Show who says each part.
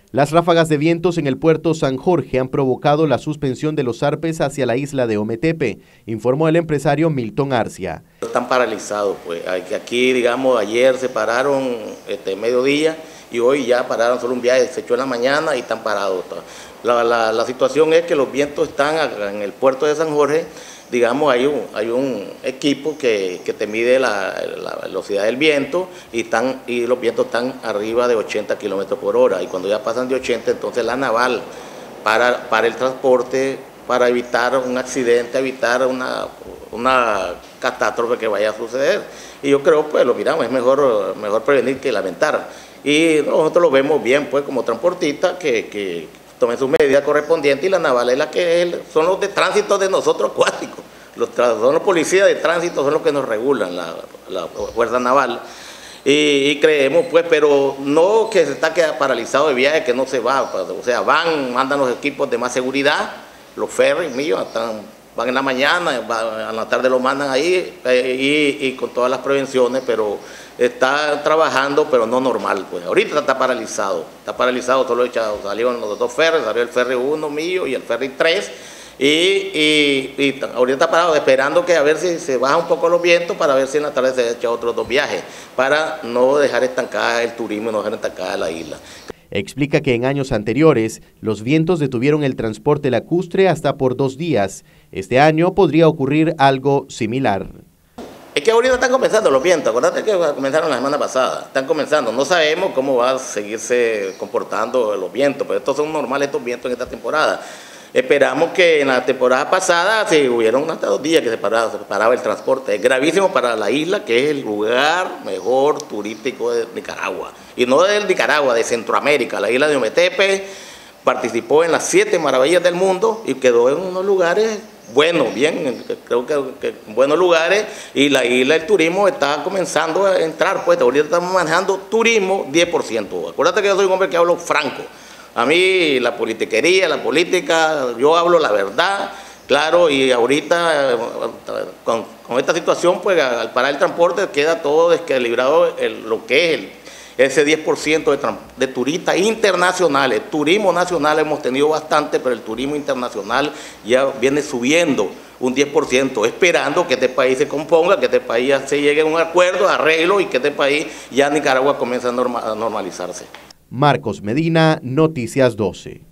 Speaker 1: Las ráfagas de vientos en el puerto San Jorge han provocado la suspensión de los zarpes hacia la isla de Ometepe, informó el empresario Milton Arcia.
Speaker 2: Están paralizados, pues aquí, digamos, ayer se pararon mediodía y hoy ya pararon solo un viaje, se echó en la mañana y están parados. La situación es que los vientos están en el puerto de San Jorge, digamos, hay un equipo que te mide la velocidad del viento y los vientos están arriba de 80 kilómetros por hora. Y cuando ya pasan de 80, entonces la naval para el transporte, para evitar un accidente, evitar una catástrofe que vaya a suceder. Y yo creo, pues lo miramos, es mejor prevenir que lamentar. Y nosotros lo vemos bien, pues como transportistas, que tomen sus medidas correspondientes, y la naval es la que son los de tránsito de nosotros acuáticos. Son los policías de tránsito, son los que nos regulan, la Fuerza Naval. Y creemos, pues, pero no que se está paralizado de viaje, que no se va. O sea, mandan los equipos de más seguridad, los ferries míos, van en la mañana, a la tarde lo mandan ahí y con todas las prevenciones, pero está trabajando, pero no normal, pues. Ahorita está paralizado, solo salieron los dos ferries, salió el ferry 1 mío y el ferry 3, y ahorita está parado esperando que a ver si se baja un poco los vientos, para ver si en la tarde se echa otros 2 viajes, para no dejar estancada el turismo y no dejar estancada la isla.
Speaker 1: Explica que en años anteriores los vientos detuvieron el transporte lacustre hasta por 2 días. Este año podría ocurrir algo similar.
Speaker 2: Es que ahorita están comenzando los vientos, acuérdate que comenzaron la semana pasada, están comenzando, no sabemos cómo va a seguirse comportando los vientos, pero estos son normales estos vientos en esta temporada. Esperamos que en la temporada pasada se hubieron hasta 2 días que se paraba el transporte. Es gravísimo para la isla, que es el lugar mejor turístico de Nicaragua. Y no de Nicaragua, de Centroamérica. La isla de Ometepe participó en las 7 maravillas del mundo y quedó en unos lugares buenos, bien, creo que en buenos lugares. Y la isla del turismo está comenzando a entrar, pues ahorita estamos manejando turismo 10%. Acuérdate que yo soy un hombre que hablo franco. A mí la politiquería, la política, yo hablo la verdad, claro, y ahorita con esta situación, pues al parar el transporte queda todo desequilibrado lo que es ese 10% de turistas internacionales. Turismo nacional hemos tenido bastante, pero el turismo internacional ya viene subiendo un 10%, esperando que este país se componga, que este país ya se llegue a un acuerdo, arreglo, y que este país ya Nicaragua comience a normalizarse.
Speaker 1: Marcos Medina, Noticias 12.